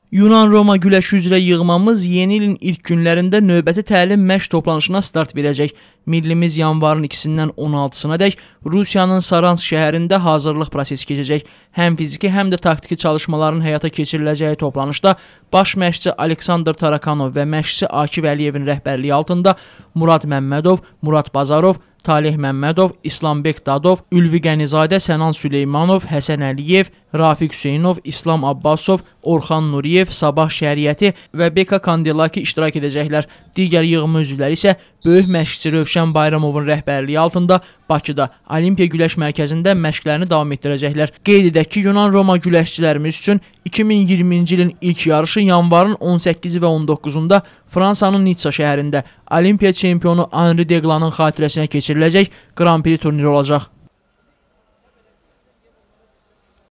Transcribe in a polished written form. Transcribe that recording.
Yunan-Roma güləşi üzrə yığmamız yeni ilin ilk günlərində növbəti təlim məşq toplanışına start verəcək. Millimiz yanvarın 2-dən 16-sına dək Rusiyanın Saransk şəhərində hazırlıq prosesi keçəcək. Həm fiziki, həm də taktiki çalışmaların həyata keçiriləcəyi toplanışda baş məşqçi Aleksandr Tarakanov və məşqçi Akif Əliyevin rəhbərliyi altında Murad Məmmədov, Murad Bazarov, Talih Məmmədov, İslambek Dadov, Ülvi Qənizadə, Sənan Süleymanov, Həsən Əliyev, Rafiq Hüseynov, İslam Abbasov, Orxan Nuriyev, Sabah Şəriəti və Beka Kandelaki iştirak edəcəklər. Digər yığma üzvləri isə böyük məşqçi Rövşən Bayramovun rəhbərliyi altında Bakıda Olimpiya Güləş Mərkəzində məşqlərini davam etdirəcəklər. Qeyd edək ki, Yunan-Roma güləşçilərimiz üçün 2020-ci ilin ilk yarışı yanvarın 18-i və 19-unda Fransanın Nitsa şəhərində Olimpiya çempionu Henri Deglanın xatirəsinə keçiriləcək Grand Prix turniri olacaq.